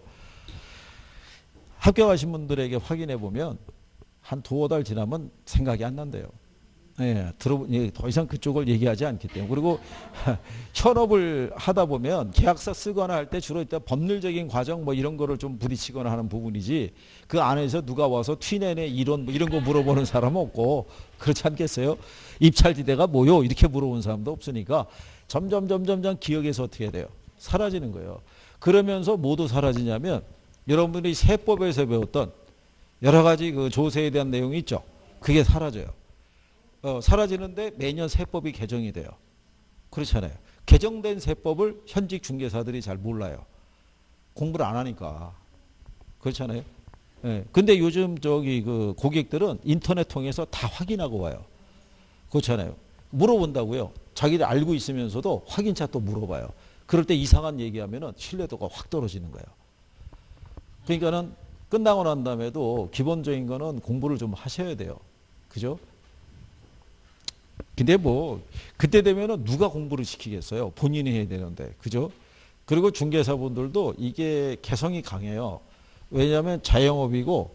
합격하신 분들에게 확인해 보면 한 두어 달 지나면 생각이 안 난대요. 예, 들어, 예, 더 이상 그쪽을 얘기하지 않기 때문에. 그리고 현업을 하다 보면 계약서 쓰거나 할 때 주로 일단 법률적인 과정 뭐 이런 거를 좀 부딪히거나 하는 부분이지 그 안에서 누가 와서 튀내내 이론 뭐 이런 거 물어보는 사람은 없고 그렇지 않겠어요? 입찰지대가 뭐요? 이렇게 물어본 사람도 없으니까 점점 점점 점 기억에서 어떻게 돼요? 사라지는 거예요. 그러면서 모두 사라지냐면 여러분들이 세법에서 배웠던 여러 가지 그 조세에 대한 내용이 있죠. 그게 사라져요. 어, 사라지는데 매년 세법이 개정이 돼요. 그렇잖아요. 개정된 세법을 현직 중개사들이 잘 몰라요. 공부를 안 하니까. 그렇잖아요. 예. 근데 요즘 저기 그 고객들은 인터넷 통해서 다 확인하고 와요. 그렇잖아요. 물어본다고요. 자기들 알고 있으면서도 확인차 또 물어봐요. 그럴 때 이상한 얘기하면은 신뢰도가 확 떨어지는 거예요. 그러니까는 끝나고 난 다음에도 기본적인 거는 공부를 좀 하셔야 돼요. 그죠? 근데 뭐 그때 되면은 누가 공부를 시키겠어요? 본인이 해야 되는데. 그죠? 그리고 중개사분들도 이게 개성이 강해요. 왜냐하면 자영업이고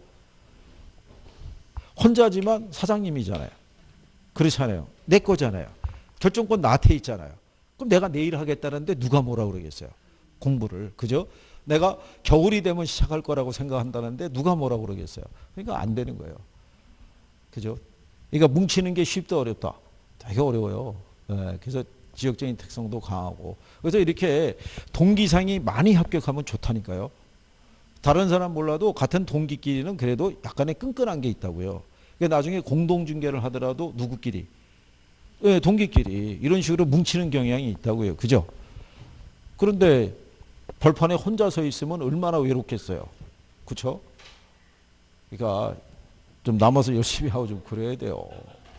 혼자지만 사장님이잖아요. 그렇잖아요. 내 거잖아요. 결정권 나한테 있잖아요. 그럼 내가 내일 하겠다는데 누가 뭐라 그러겠어요? 공부를. 그죠? 내가 겨울이 되면 시작할 거라고 생각한다는데 누가 뭐라 그러겠어요? 그러니까 안 되는 거예요. 그죠? 그러니까 뭉치는 게 쉽다 어렵다. 되게 어려워요. 네, 그래서 지역적인 특성도 강하고. 그래서 이렇게 동기상이 많이 합격하면 좋다니까요. 다른 사람 몰라도 같은 동기끼리는 그래도 약간의 끈끈한 게 있다고요. 그러니까 나중에 공동중개를 하더라도 누구끼리? 네, 동기끼리 이런 식으로 뭉치는 경향이 있다고요. 그죠? 그런데 벌판에 혼자 서 있으면 얼마나 외롭겠어요. 그렇죠? 그러니까 좀 남아서 열심히 하고 좀 그래야 돼요.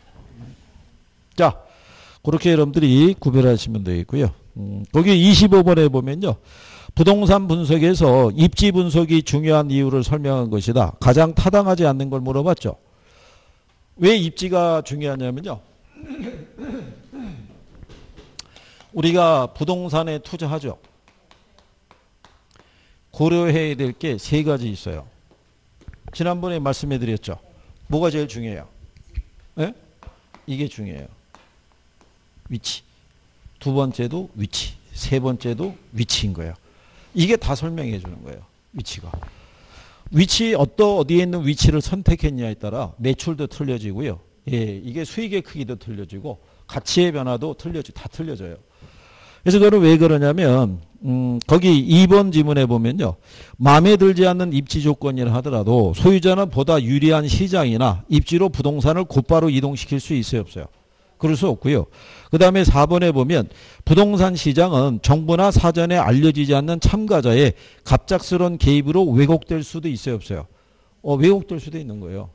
자, 그렇게 여러분들이 구별하시면 되겠고요. 음, 거기 이십오 번에 보면요. 부동산 분석에서 입지 분석이 중요한 이유를 설명한 것이다. 가장 타당하지 않는 걸 물어봤죠. 왜 입지가 중요하냐면요. 우리가 부동산에 투자하죠. 고려해야 될 게 세 가지 있어요. 지난번에 말씀해 드렸죠. 뭐가 제일 중요해요? 네? 이게 중요해요. 위치. 두 번째도 위치. 세 번째도 위치인 거예요. 이게 다 설명해 주는 거예요. 위치가. 위치 어떠 어디에 있는 위치를 선택했냐에 따라 매출도 틀려지고요. 예, 이게 수익의 크기도 틀려지고 가치의 변화도 틀려지 다 틀려져요. 그래서 그거는 왜 그러냐면 음, 거기 이 번 지문에 보면요. 마음에 들지 않는 입지 조건이라 하더라도 소유자는 보다 유리한 시장이나 입지로 부동산을 곧바로 이동시킬 수 있어요, 없어요? 그럴 수 없고요. 그 다음에 사 번에 보면 부동산 시장은 정부나 사전에 알려지지 않는 참가자의 갑작스러운 개입으로 왜곡될 수도 있어요, 없어요? 어, 왜곡될 수도 있는 거예요.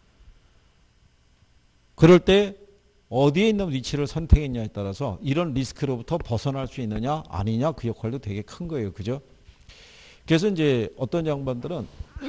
그럴 때 어디에 있는 위치를 선택했냐에 따라서 이런 리스크로부터 벗어날 수 있느냐 아니냐 그 역할도 되게 큰 거예요. 그죠? 그래서 이제 어떤 양반들은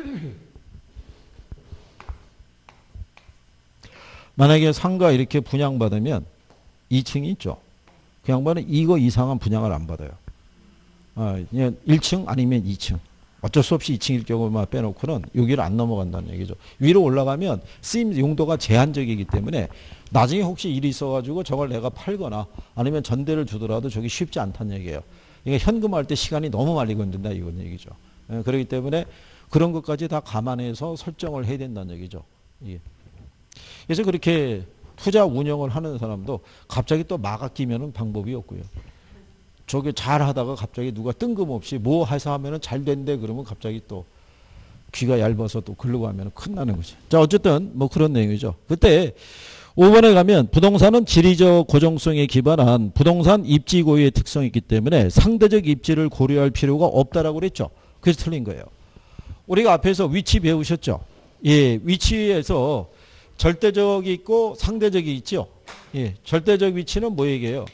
만약에 상가 이렇게 분양받으면 이 층이 있죠. 그 양반은 이거 이상한 분양을 안 받아요. 아, 그냥 일 층 아니면 이 층. 어쩔 수 없이 이 층일 경우만 빼놓고는 여기를 안 넘어간다는 얘기죠. 위로 올라가면 쓰임 용도가 제한적이기 때문에 나중에 혹시 일이 있어가지고 저걸 내가 팔거나 아니면 전대를 주더라도 저기 쉽지 않다는 얘기예요. 그러니까 현금할 때 시간이 너무 많이 걸린다 이건 얘기죠. 예, 그렇기 때문에 그런 것까지 다 감안해서 설정을 해야 된다는 얘기죠. 예. 그래서 그렇게 투자 운영을 하는 사람도 갑자기 또 막아 끼면은 방법이 없고요. 저게 잘 하다가 갑자기 누가 뜬금없이 뭐 해서 하면은 잘 된대 그러면 갑자기 또 귀가 얇아서 또 글로 가면 큰 나는 거지. 자, 어쨌든 뭐 그런 내용이죠. 그때 오 번에 가면 부동산은 지리적 고정성에 기반한 부동산 입지 고유의 특성이 있기 때문에 상대적 입지를 고려할 필요가 없다라고 그랬죠. 그래서 틀린 거예요. 우리가 앞에서 위치 배우셨죠. 예, 위치에서 절대적이 있고 상대적이 있죠. 예, 절대적 위치는 뭐 얘기해요?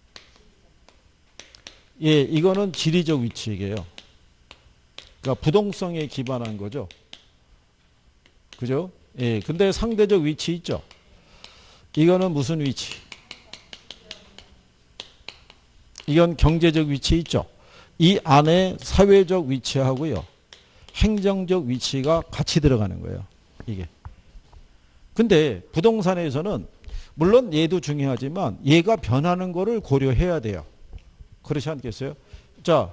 예, 이거는 지리적 위치 얘기예요. 그러니까 부동성에 기반한 거죠. 그죠? 예, 근데 상대적 위치 있죠. 이거는 무슨 위치? 이건 경제적 위치 있죠. 이 안에 사회적 위치하고요. 행정적 위치가 같이 들어가는 거예요. 이게. 근데 부동산에서는 물론 얘도 중요하지만 얘가 변하는 거를 고려해야 돼요. 그렇지 않겠어요? 자,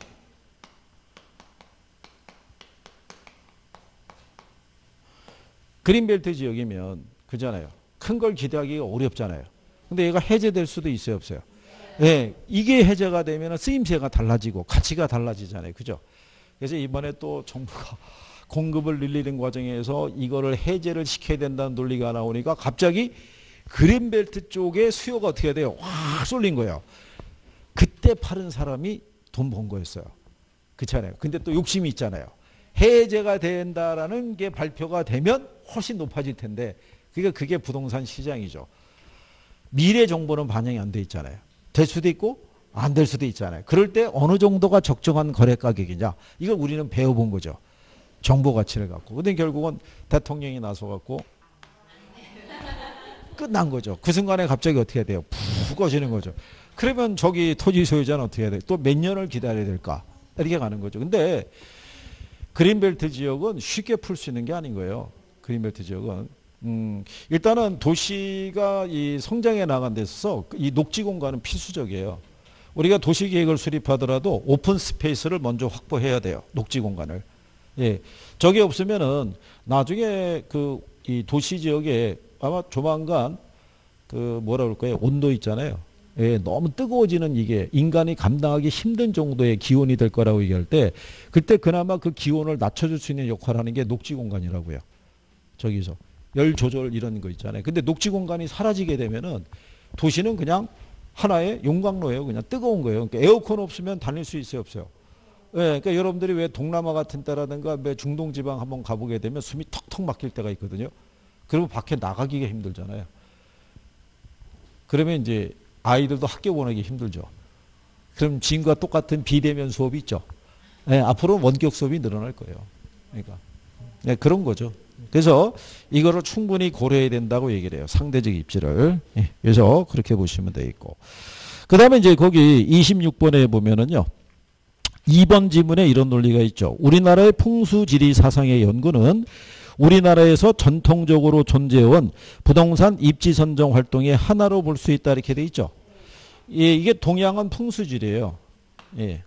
그린벨트 지역이면 그잖아요. 큰 걸 기대하기가 어렵잖아요. 근데 얘가 해제될 수도 있어요, 없어요? 예, 이게 해제가 되면 쓰임새가 달라지고 가치가 달라지잖아요. 그죠? 그래서 이번에 또 정부가 공급을 늘리는 과정에서 이거를 해제를 시켜야 된다는 논리가 나오니까 갑자기 그린벨트 쪽에 수요가 어떻게 돼요? 확 쏠린 거예요. 그때 파는 사람이 돈 번 거였어요. 그렇잖아요. 근데 또 욕심이 있잖아요. 해제가 된다라는 게 발표가 되면 훨씬 높아질 텐데 그러니까 그게 부동산 시장이죠. 미래 정보는 반영이 안 돼 있잖아요. 될 수도 있고 안 될 수도 있잖아요. 그럴 때 어느 정도가 적정한 거래 가격이냐 이걸 우리는 배워본 거죠. 정보 가치를 갖고. 근데 결국은 대통령이 나서 갖고 끝난 거죠. 그 순간에 갑자기 어떻게 해야 돼요? 푹 꺼지는 거죠. 그러면 저기 토지 소유자는 어떻게 해야 돼요? 또 몇 년을 기다려야 될까? 이렇게 가는 거죠. 근데 그린벨트 지역은 쉽게 풀 수 있는 게 아닌 거예요. 그린벨트 지역은. 음, 일단은 도시가 이 성장해 나간 데 있어서 이 녹지 공간은 필수적이에요. 우리가 도시 계획을 수립하더라도 오픈 스페이스를 먼저 확보해야 돼요. 녹지 공간을. 예. 저게 없으면은 나중에 그 이 도시 지역에 아마 조만간 그 뭐라 그럴까요? 온도 있잖아요. 예, 너무 뜨거워지는 이게 인간이 감당하기 힘든 정도의 기온이 될 거라고 얘기할 때 그때 그나마 그 기온을 낮춰줄 수 있는 역할을 하는 게 녹지 공간이라고요. 저기서 열 조절 이런 거 있잖아요. 근데 녹지 공간이 사라지게 되면은 도시는 그냥 하나의 용광로예요. 그냥 뜨거운 거예요. 그러니까 에어컨 없으면 다닐 수 있어요, 없어요? 예, 그러니까 여러분들이 왜 동남아 같은 데라든가 왜 중동 지방 한번 가보게 되면 숨이 턱턱 막힐 때가 있거든요. 그러면 밖에 나가기가 힘들잖아요. 그러면 이제 아이들도 학교 보내기 힘들죠. 그럼 지금과 똑같은 비대면 수업이 있죠. 예, 앞으로는 원격 수업이 늘어날 거예요. 그러니까 예, 그런 거죠. 그래서 이거를 충분히 고려해야 된다고 얘기를 해요. 상대적 입지를. 예, 그래서 그렇게 보시면 되겠고. 그 다음에 이제 거기 이십육 번에 보면은요. 이 번 지문에 이런 논리가 있죠. 우리나라의 풍수지리 사상의 연구는 우리나라에서 전통적으로 존재해온 부동산 입지 선정 활동의 하나로 볼 수 있다 이렇게 돼 있죠. 예, 이게 동양은 풍수지리예요. 예.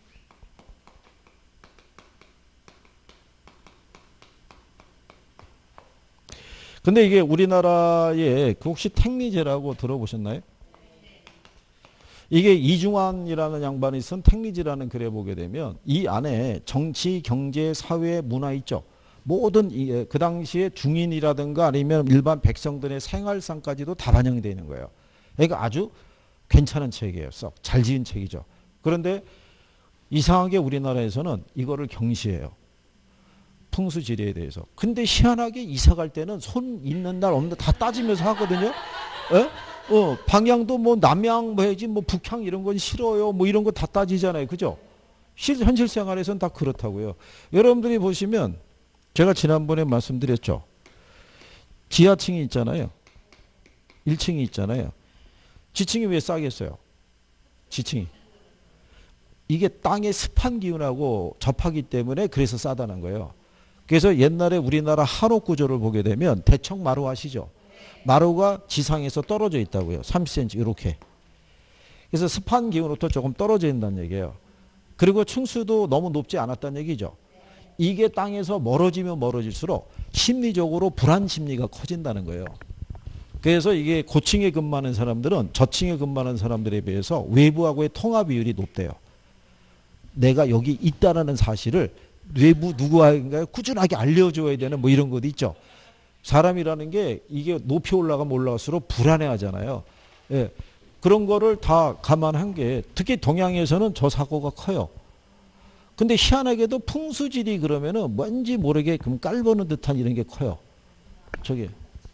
근데 이게 우리나라에 그 혹시 택리제라고 들어보셨나요? 이게 이중환이라는 양반이 쓴 택리지라는 글에 보게 되면 이 안에 정치, 경제, 사회, 문화 있죠. 모든 이, 그 당시에 중인이라든가 아니면 일반 백성들의 생활상까지도 다 반영이 되는 거예요. 그러니까 아주 괜찮은 책이에요. 썩 잘 지은 책이죠. 그런데 이상하게 우리나라에서는 이거를 경시해요. 풍수지리에 대해서. 근데 희한하게 이사 갈 때는 손 있는 날 없는 날 다 따지면서 하거든요. 에? 어, 방향도 뭐 남향 뭐 해야지 뭐 북향 이런 건 싫어요. 뭐 이런 거 다 따지잖아요. 그죠? 실, 현실 생활에서는 다 그렇다고요. 여러분들이 보시면 제가 지난번에 말씀드렸죠. 지하층이 있잖아요. 일 층이 있잖아요. 지층이 왜 싸겠어요? 지층이. 이게 땅의 습한 기운하고 접하기 때문에 그래서 싸다는 거예요. 그래서 옛날에 우리나라 한옥 구조를 보게 되면 대청 마루 아시죠? 마루가 지상에서 떨어져 있다고요. 삼십 센티미터 이렇게. 그래서 습한 기운으로부터 조금 떨어져 있다는 얘기예요. 그리고 층수도 너무 높지 않았다는 얘기죠. 이게 땅에서 멀어지면 멀어질수록 심리적으로 불안 심리가 커진다는 거예요. 그래서 이게 고층에 근무하는 사람들은 저층에 근무하는 사람들에 비해서 외부하고의 통화 비율이 높대요. 내가 여기 있다라는 사실을 외부 누구한가요? 꾸준하게 알려줘야 되는 뭐 이런 것도 있죠. 사람이라는 게 이게 높이 올라가면 올라갈수록 불안해 하잖아요. 예. 그런 거를 다 감안한 게 특히 동양에서는 저 사고가 커요. 근데 희한하게도 풍수지리 그러면은 뭔지 모르게 금 깔보는 듯한 이런 게 커요. 저게.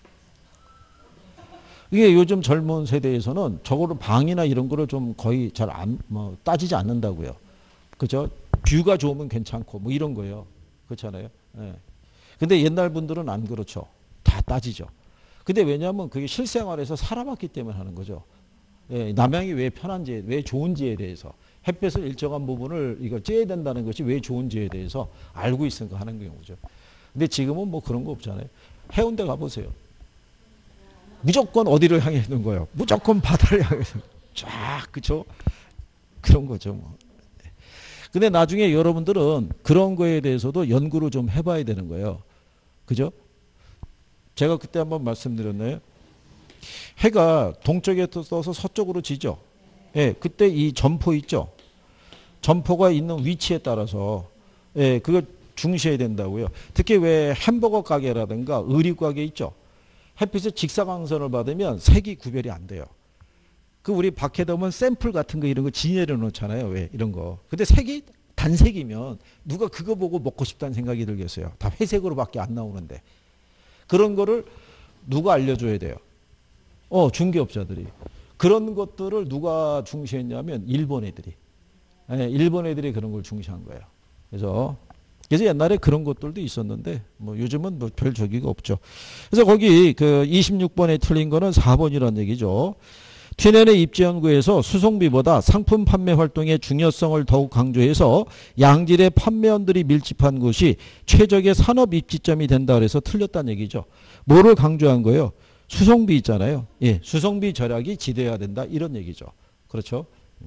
이게 요즘 젊은 세대에서는 저거를 방이나 이런 거를 좀 거의 잘 안, 뭐 따지지 않는다고요. 그죠? 뷰가 좋으면 괜찮고 뭐 이런 거예요. 그렇잖아요. 예. 근데 옛날 분들은 안 그렇죠. 다 따지죠. 근데 왜냐하면 그게 실생활에서 살아봤기 때문에 하는 거죠. 예. 남양이 왜 편한지, 왜 좋은지에 대해서 햇볕을 일정한 부분을 이거 쬐야 된다는 것이 왜 좋은지에 대해서 알고 있으니까 하는 경우죠. 근데 지금은 뭐 그런 거 없잖아요. 해운대 가보세요. 무조건 어디를 향해 있는 거예요? 무조건 바다를 향해서 쫙 그쵸? 그런 거죠. 뭐. 근데 나중에 여러분들은 그런 거에 대해서도 연구를 좀 해봐야 되는 거예요. 그죠? 제가 그때 한번 말씀드렸나요? 해가 동쪽에 떠서 서쪽으로 지죠. 예, 그때 이 점포 있죠. 점포가 있는 위치에 따라서 예, 그걸 중시해야 된다고요. 특히 왜 햄버거 가게라든가 의류 가게 있죠. 햇빛의 직사광선을 받으면 색이 구별이 안 돼요. 그 우리 밖에 보면 샘플 같은 거 이런 거 진열해 놓잖아요. 왜 이런 거. 근데 색이 단색이면 누가 그거 보고 먹고 싶다는 생각이 들겠어요. 다 회색으로밖에 안 나오는데. 그런 거를 누가 알려줘야 돼요. 어, 중개업자들이. 그런 것들을 누가 중시했냐면 일본 애들이. 네, 일본 애들이 그런 걸 중시한 거예요. 그래서 그래서 옛날에 그런 것들도 있었는데 뭐 요즘은 뭐 별 저기가 없죠. 그래서 거기 그 이십육 번에 틀린 거는 사 번이라는 얘기죠. 튀넨의 입지연구에서 수송비보다 상품 판매 활동의 중요성을 더욱 강조해서 양질의 판매원들이 밀집한 곳이 최적의 산업 입지점이 된다 그래서 틀렸다는 얘기죠. 뭐를 강조한 거예요? 수송비 있잖아요. 예, 수송비 절약이 지대해야 된다 이런 얘기죠. 그렇죠?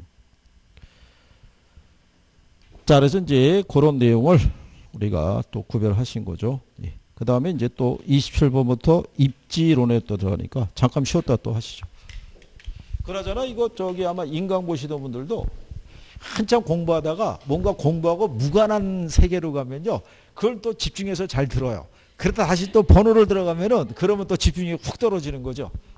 자, 그래서 이제 그런 내용을 우리가 또 구별하신 거죠. 예. 그 다음에 이제 또 이십칠 번부터 입지론에 또 들어가니까 잠깐 쉬었다 또 하시죠. 그러잖아 이거 저기 아마 인강 보시던 분들도 한참 공부하다가 뭔가 공부하고 무관한 세계로 가면요. 그걸 또 집중해서 잘 들어요. 그러다 다시 또 번호를 들어가면은 그러면 또 집중력이 훅 떨어지는 거죠.